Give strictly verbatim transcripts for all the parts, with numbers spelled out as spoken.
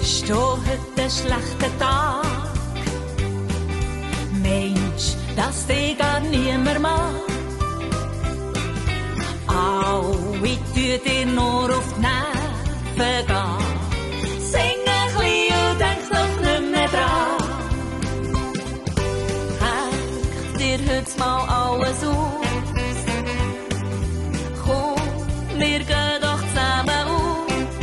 Ist da heute ein schlechter Tag? Mensch, dass dich gar niemand mag. Au, ich tue dir nur auf die Nerven gehen. Sing ein bisschen und denk noch nicht mehr dran. Hängt dir heute mal alles aus. Komm, wir gehen doch zusammen aus.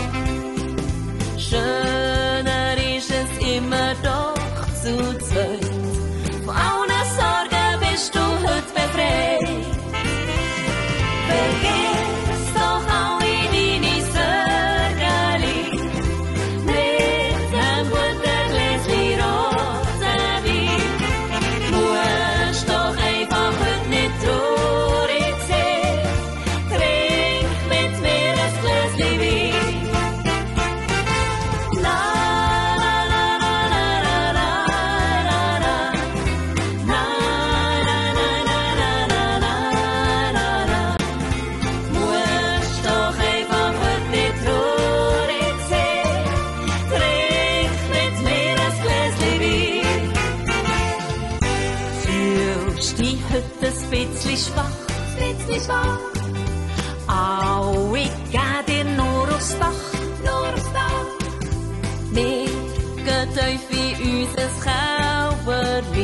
Schöner ist es immer doch zu zweit. Von allen Sorgen bist du heute befreit. Vergiss doch alle deine Sorgen. Mit einem guten Gläschen Rosenwein. Musst doch einfach heute nicht traurig sein. Trink mit mir ein Gläschen Wein. La la la la la la la la. Na na na na na na na na. Musst doch einfach heute nicht traurig sein. Trink mit mir ein Gläschen Wein. Fühlst dich heute ein bisschen schwach, ein bisschen schwach? Au, ich geh dir nur aufs Dach, nur aufs Dach. Wir gehen tief in unser Käuberli.